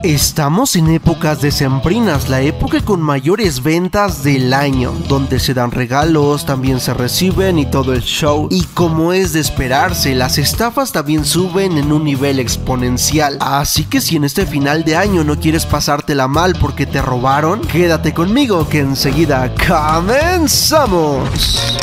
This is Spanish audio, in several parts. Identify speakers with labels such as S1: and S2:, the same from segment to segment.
S1: Estamos en épocas decembrinas, la época con mayores ventas del año, donde se dan regalos, también se reciben y todo el show. Y como es de esperarse, las estafas también suben en un nivel exponencial. Así que si en este final de año no quieres pasártela mal porque te robaron, quédate conmigo que enseguida comenzamos.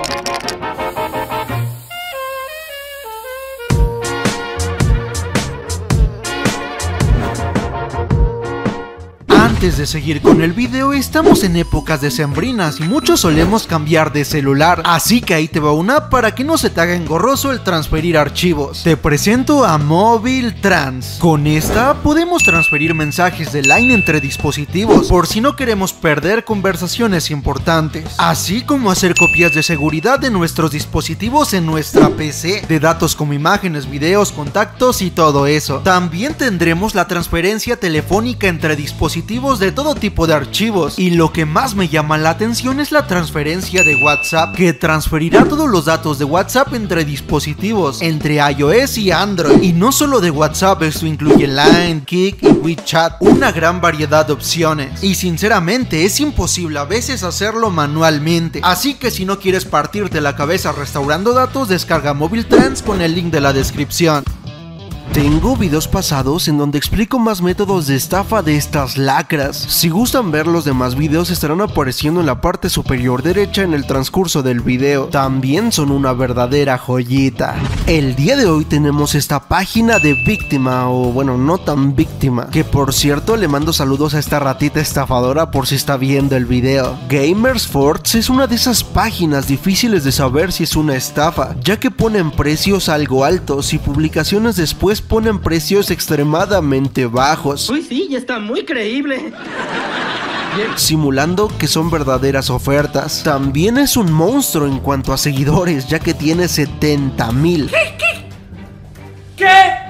S1: Antes de seguir con el video, estamos en épocas decembrinas y muchos solemos cambiar de celular, así que ahí te va una para que no se te haga engorroso el transferir archivos. Te presento a Móvil Trans. Con esta podemos transferir mensajes de Line entre dispositivos, por si no queremos perder conversaciones importantes, así como hacer copias de seguridad de nuestros dispositivos en nuestra PC, de datos como imágenes, videos, contactos y todo eso. También tendremos la transferencia telefónica entre dispositivos de todo tipo de archivos, y lo que más me llama la atención es la transferencia de WhatsApp, que transferirá todos los datos de WhatsApp entre dispositivos, entre iOS y Android. Y no solo de WhatsApp, esto incluye Line, Kik y WeChat, una gran variedad de opciones, y sinceramente es imposible a veces hacerlo manualmente, así que si no quieres partirte la cabeza restaurando datos, descarga Móvil Trans con el link de la descripción. Tengo videos pasados en donde explico más métodos de estafa de estas lacras. Si gustan ver los demás videos, estarán apareciendo en la parte superior derecha en el transcurso del video. También son una verdadera joyita. El día de hoy tenemos esta página de víctima, o bueno, no tan víctima, que por cierto le mando saludos a esta ratita estafadora por si está viendo el video. GamersForce es una de esas páginas difíciles de saber si es una estafa, ya que ponen precios algo altos y publicaciones después ponen precios extremadamente bajos.
S2: Uy, sí, ya está muy creíble.
S1: Simulando que son verdaderas ofertas. También es un monstruo en cuanto a seguidores, ya que tiene 70,000.
S2: ¿Qué?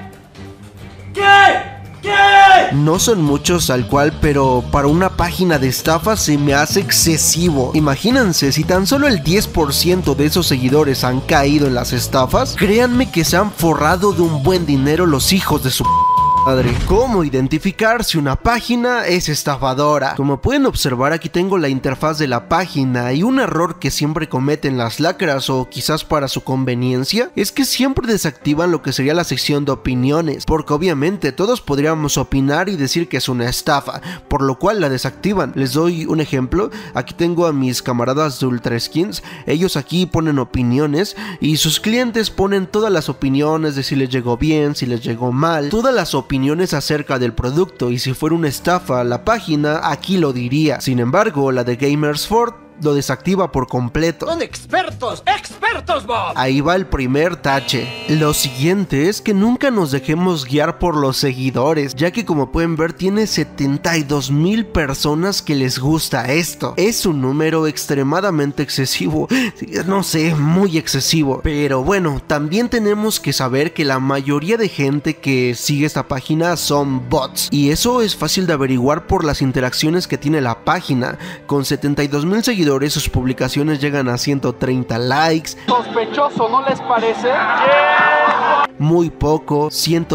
S1: No son muchos tal cual, pero para una página de estafa se me hace excesivo. Imagínense, si tan solo el 10% de esos seguidores han caído en las estafas, créanme que se han forrado de un buen dinero los hijos de su madre. ¿Cómo identificar si una página es estafadora? Como pueden observar, aquí tengo la interfaz de la página, y un error que siempre cometen las lacras, o quizás para su conveniencia, es que siempre desactivan lo que sería la sección de opiniones, porque obviamente todos podríamos opinar y decir que es una estafa, por lo cual la desactivan. Les doy un ejemplo. Aquí tengo a mis camaradas de Ultra Skins. Ellos aquí ponen opiniones y sus clientes ponen todas las opiniones de si les llegó bien, si les llegó mal, todas las opiniones acerca del producto, y si fuera una estafa la página aquí lo diría. Sin embargo, la de GamersForce lo desactiva por completo.
S2: Son expertos, Bob.
S1: Ahí va el primer tache. Lo siguiente es que nunca nos dejemos guiar por los seguidores, ya que como pueden ver tiene 72,000 personas que les gusta esto. Es un número extremadamente excesivo, no sé, muy excesivo. Pero bueno, también tenemos que saber que la mayoría de gente que sigue esta página son bots, y eso es fácil de averiguar por las interacciones que tiene la página. Con 72,000 seguidores, sus publicaciones llegan a 130 likes.
S2: Sospechoso, ¿no les parece?
S1: Muy poco,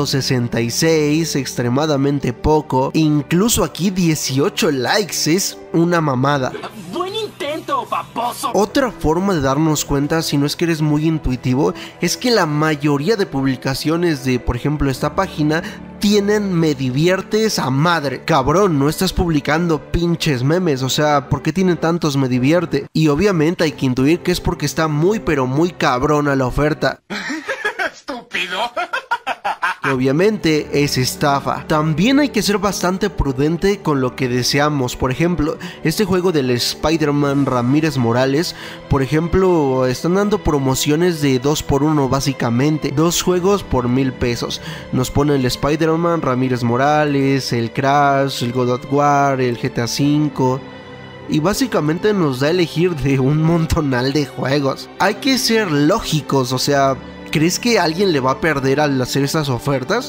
S1: 166, extremadamente poco. Incluso aquí 18 likes, es una mamada.
S2: Buen intento, baboso.
S1: Otra forma de darnos cuenta, si no es que eres muy intuitivo, es que la mayoría de publicaciones de, por ejemplo, esta página tienen "me diviertes a madre". Cabrón, no estás publicando pinches memes, o sea, ¿por qué tienen tantos "me divierte"? Y obviamente hay que intuir que es porque está muy pero muy cabrona la oferta.
S2: Estúpido.
S1: Que obviamente es estafa. También hay que ser bastante prudente con lo que deseamos. Por ejemplo, este juego del Spider-Man Ramírez Morales, por ejemplo, están dando promociones de 2x1 básicamente, 2 juegos por 1,000 pesos. Nos ponen el Spider-Man Ramírez Morales, el Crash, el God of War, el GTA V, y básicamente nos da a elegir de un montonal de juegos. Hay que ser lógicos, o sea, ¿crees que alguien le va a perder al hacer esas ofertas?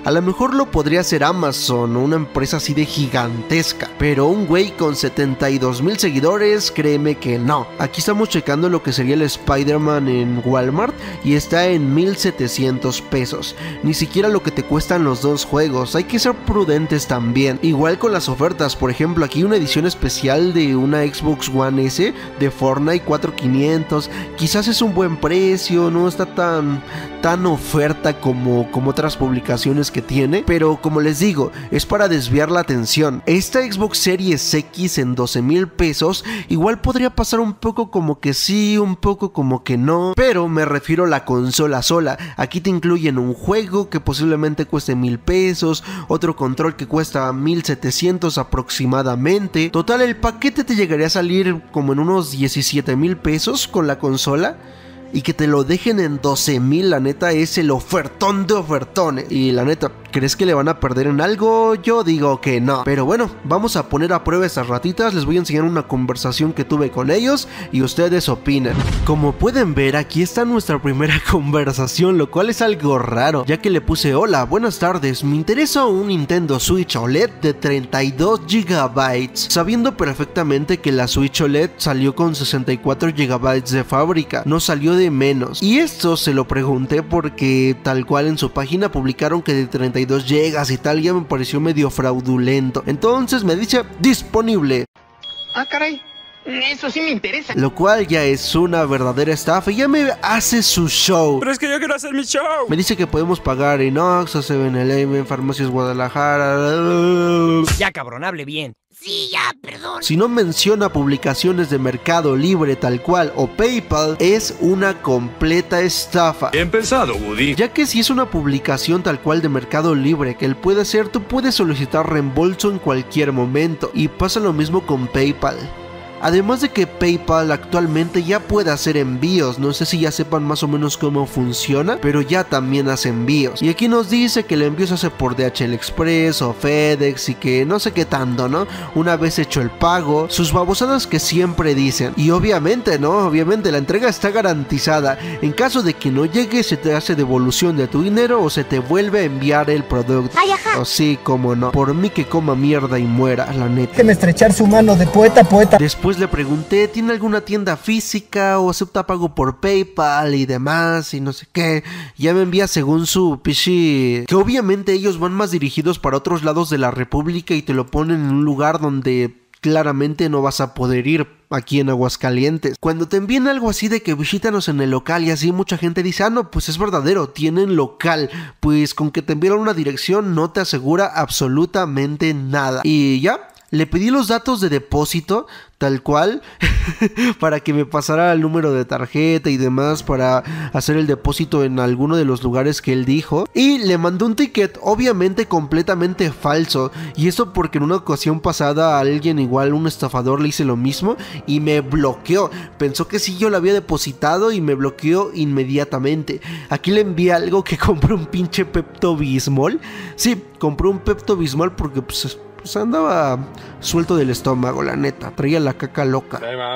S1: A lo mejor lo podría hacer Amazon o una empresa así de gigantesca, pero un güey con 72,000 seguidores, créeme que no. Aquí estamos checando lo que sería el Spider-Man en Walmart y está en 1,700 pesos. Ni siquiera lo que te cuestan los dos juegos, hay que ser prudentes también. Igual con las ofertas, por ejemplo, aquí una edición especial de una Xbox One S de Fortnite 4,500, quizás es un buen precio, no está tan oferta como otras publicaciones que tiene, pero como les digo, es para desviar la atención. Esta Xbox Series X en 12,000 pesos igual podría pasar un poco como que sí, un poco como que no, pero me refiero a la consola sola. Aquí te incluyen un juego que posiblemente cueste 1,000 pesos, otro control que cuesta 1,700 aproximadamente. Total, el paquete te llegaría a salir como en unos 17,000 pesos con la consola. Y que te lo dejen en 12,000, la neta es el ofertón de ofertones. Y la neta, ¿crees que le van a perder en algo? Yo digo que no. Pero bueno, vamos a poner a prueba estas ratitas. Les voy a enseñar una conversación que tuve con ellos y ustedes opinan. Como pueden ver, aquí está nuestra primera conversación, lo cual es algo raro, ya que le puse: hola, buenas tardes, me interesa un Nintendo Switch OLED de 32 GB, sabiendo perfectamente que la Switch OLED salió con 64 GB de fábrica, no salió de menos. Y esto se lo pregunté porque tal cual en su página publicaron que de 32 GB y tal, ya me pareció medio fraudulento. Entonces me dice: disponible.
S2: Ah, caray. Eso sí me interesa.
S1: Lo cual ya es una verdadera estafa y ya me hace su show.
S3: Pero es que yo quiero hacer mi show.
S1: Me dice que podemos pagar en Oxxo, 7-Eleven, Farmacias Guadalajara.
S3: Ya, cabrón, hable bien.
S2: Sí, ya, perdón.
S1: Si no menciona publicaciones de Mercado Libre tal cual o PayPal, es una completa estafa.
S4: Bien pensado, Woody.
S1: Ya que si es una publicación tal cual de Mercado Libre que él puede hacer, tú puedes solicitar reembolso en cualquier momento. Y pasa lo mismo con PayPal. Además de que PayPal actualmente ya puede hacer envíos, no sé si ya sepan más o menos cómo funciona, pero ya también hace envíos. Y aquí nos dice que el envío se hace por DHL Express o FedEx y que no sé qué tanto, ¿no? Una vez hecho el pago, sus babosadas que siempre dicen. Y obviamente, ¿no? Obviamente la entrega está garantizada. En caso de que no llegue, se te hace devolución de tu dinero o se te vuelve a enviar el producto.
S5: Ay, ajá.
S1: O sí, como no. Por mí que coma mierda y muera, la neta.
S6: Déjeme estrechar su mano de poeta a poeta.
S1: Después le pregunté, ¿tiene alguna tienda física o acepta pago por PayPal y demás y no sé qué? Ya me envía según su pichi, que obviamente ellos van más dirigidos para otros lados de la república y te lo ponen en un lugar donde claramente no vas a poder ir aquí en Aguascalientes. Cuando te envían algo así de que visítanos en el local y así, mucha gente dice: ah, no, pues es verdadero, tienen local. Pues con que te envían una dirección no te asegura absolutamente nada. Y ya, le pedí los datos de depósito, tal cual, para que me pasara el número de tarjeta y demás para hacer el depósito en alguno de los lugares que él dijo. Y le mandó un ticket, obviamente completamente falso. Y esto porque en una ocasión pasada a alguien igual, un estafador, le hice lo mismo y me bloqueó. Pensó que sí yo lo había depositado y me bloqueó inmediatamente. Aquí le envié algo que compré un pinche Pepto-Bismol. Sí, compré un Pepto-Bismol porque pues andaba suelto del estómago, la neta. Traía la caca loca.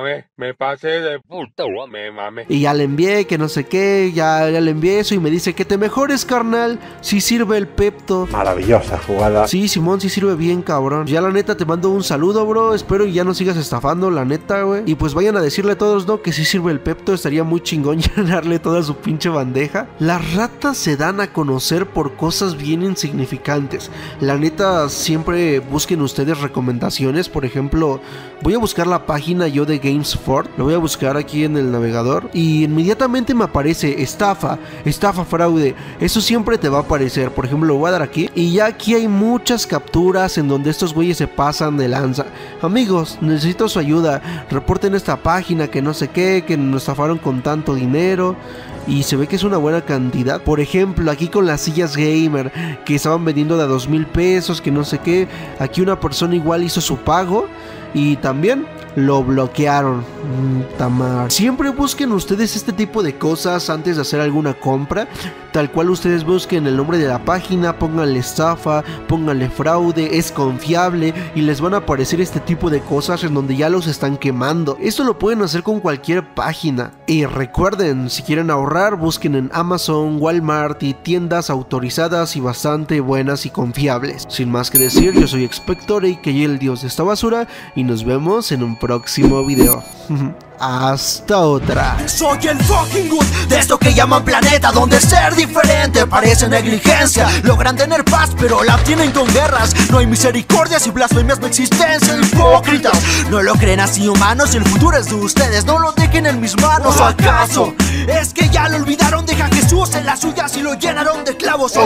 S4: Me pasé de puta, me mame.
S1: Y ya le envié, que no sé qué, ya le envié eso y me dice: que te mejores, carnal, si sirve el Pepto.
S6: Maravillosa jugada.
S1: Sí, Simón, sí sirve bien, cabrón. Ya la neta te mando un saludo, bro. Espero y ya no sigas estafando, la neta, güey. Y pues vayan a decirle a todos, ¿no? Que si sirve el Pepto. Estaría muy chingón llenarle toda su pinche bandeja. Las ratas se dan a conocer por cosas bien insignificantes. La neta, siempre busquen ustedes recomendaciones. Por ejemplo, voy a buscar la página yo de GameSpot. Lo voy a buscar aquí en el navegador y inmediatamente me aparece estafa, fraude. Eso siempre te va a aparecer. Por ejemplo, lo voy a dar aquí y ya aquí hay muchas capturas en donde estos güeyes se pasan de lanza. Amigos, necesito su ayuda. Reporten esta página que no sé qué, que nos estafaron con tanto dinero. Y se ve que es una buena cantidad. Por ejemplo, aquí con las sillas gamer que estaban vendiendo de a 2,000 pesos, que no sé qué. Aquí una persona igual hizo su pago y también Lo bloquearon. Tamar. Siempre busquen ustedes este tipo de cosas antes de hacer alguna compra. Tal cual ustedes busquen el nombre de la página, pónganle estafa, pónganle fraude, es confiable, y les van a aparecer este tipo de cosas en donde ya los están quemando. Esto lo pueden hacer con cualquier página. Y recuerden, si quieren ahorrar, busquen en Amazon, Walmart y tiendas autorizadas y bastante buenas y confiables. Sin más que decir, yo soy Expectore y que el dios de esta basura, y nos vemos en un próximo video. Hasta otra.
S5: Soy el fucking good de esto que llaman planeta, donde ser diferente parece negligencia. Logran tener paz pero la tienen con guerras. No hay misericordias y blasfemias no existencia. Hipócritas, no lo creen así humanos y el futuro es de ustedes. No lo dejen en mis manos. ¿O acaso es que ya lo olvidaron? Deja a Jesús en las suyas y lo llenaron de clavos.